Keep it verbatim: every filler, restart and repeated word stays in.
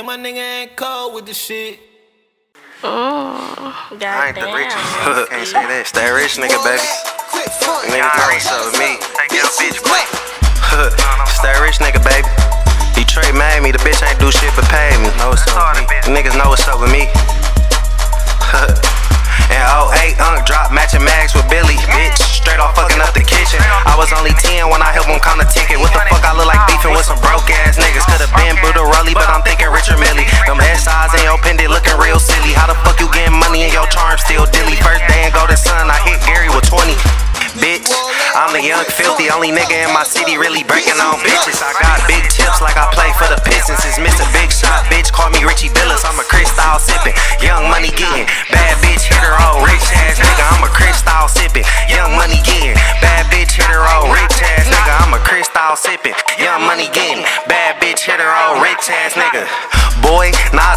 And my nigga ain't cold with the shit. Oh, I ain't the richest. Can't say that. Stay rich, nigga, baby. Niggas know what's up with me. Stay rich, nigga, baby. Detroit made me. The bitch ain't do shit but pay me. Know what's up with me. Niggas know what's up with me. And oh eight unk drop matching mags with Billy, bitch. Straight off fucking up the kitchen. I was only ten when I helped him count a ticket. What the fuck I look like beefing with some broke ass niggas? Could've been Buddha Rolly, but I'm thinking Richard Millie. Them S Is in your pendant looking real silly. How the fuck you getting money and your charm still dilly? First day in Golden Sun, I hit Gary with twenty. Bitch, I'm the young filthy, only nigga in my city really breaking on bitches. I got big chips like I play for the Pistons. It's Mister Big Shot, bitch, call me Richie Billis. I'm a Cristal sipping, young money getting. Bad bitch hitter, old rich ass nigga. I'm a Cristal sipping, young money getting. Bad bitch hitter, old rich ass nigga. I'm a Cristal sipping, young money getting. Bad bitch hitter, old rich ass nigga. Boy, nah,